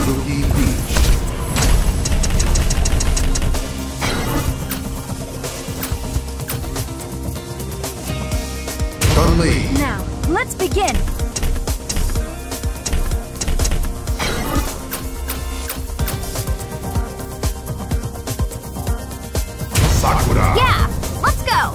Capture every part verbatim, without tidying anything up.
Kazuki Beach. Chun-Li. Now, let's begin! Sakura. Yeah! Let's go!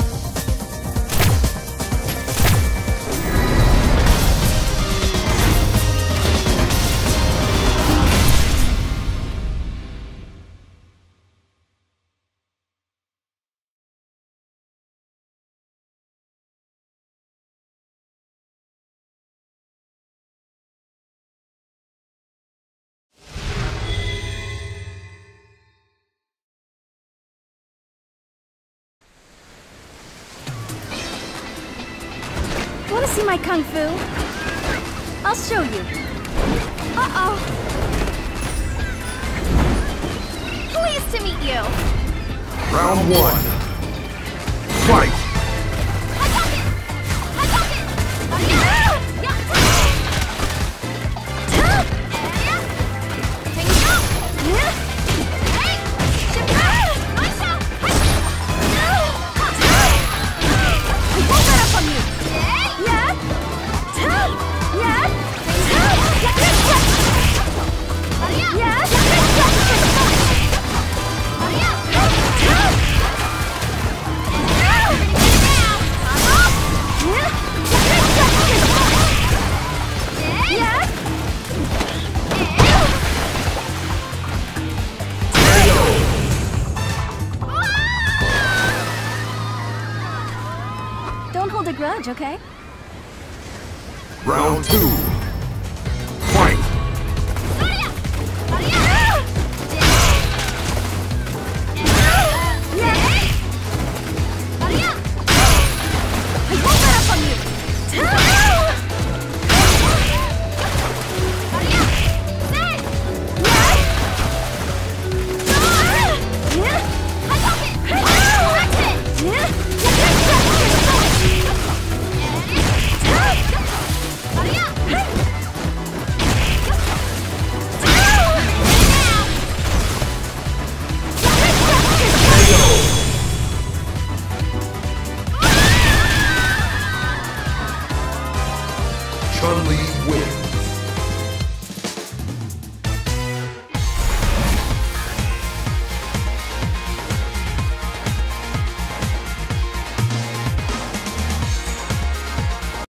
Want to see my kung fu? I'll show you. Uh-oh. Pleased to meet you. Round one. Fight. Don't hold a grudge, okay? Round two. Fight. Chun-Li wins.